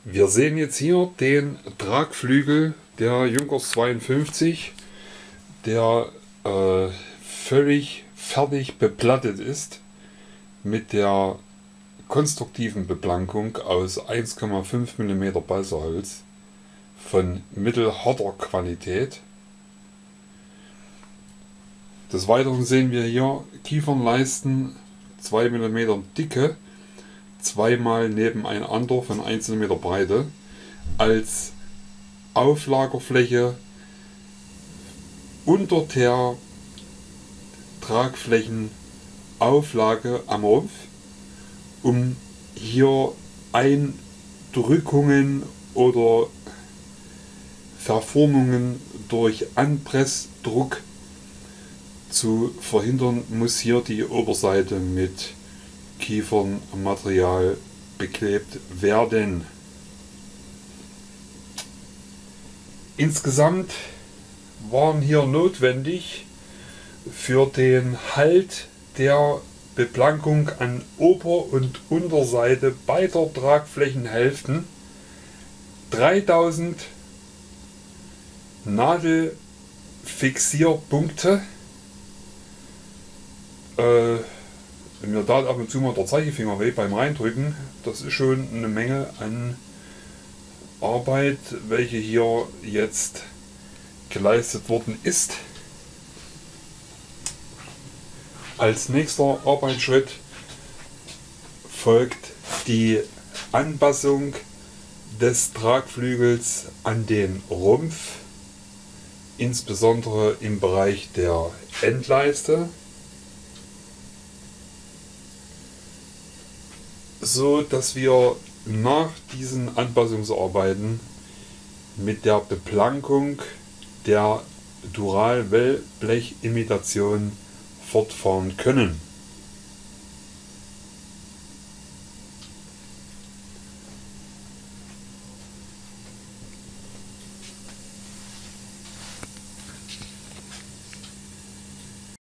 Wir sehen jetzt hier den Tragflügel der Junkers 52, der völlig fertig beplattet ist mit der konstruktiven Beplankung aus 1,5 mm Balsaholz von mittelharter Qualität. Des Weiteren sehen wir hier Kiefernleisten 2 mm Dicke, zweimal nebeneinander von 1 cm Breite, als Auflagerfläche unter der Tragflächenauflage am Rumpf, um hier Eindrückungen oder Verformungen durch Anpressdruck zu verhindern, muss hier die Oberseite mit Kiefernmaterial beklebt werden. Insgesamt waren hier notwendig für den Halt der Beplankung an Ober- und Unterseite beider Tragflächenhälften 3000 Nadelfixierpunkte. Mir da ab und zu mal der Zeigefinger weh beim Reindrücken. Das ist schon eine Menge an Arbeit, welche hier jetzt geleistet worden ist. Als nächster Arbeitsschritt folgt die Anpassung des Tragflügels an den Rumpf, insbesondere im Bereich der Endleiste, so dass wir nach diesen Anpassungsarbeiten mit der Beplankung der Dural-Wellblech-Imitation fortfahren können.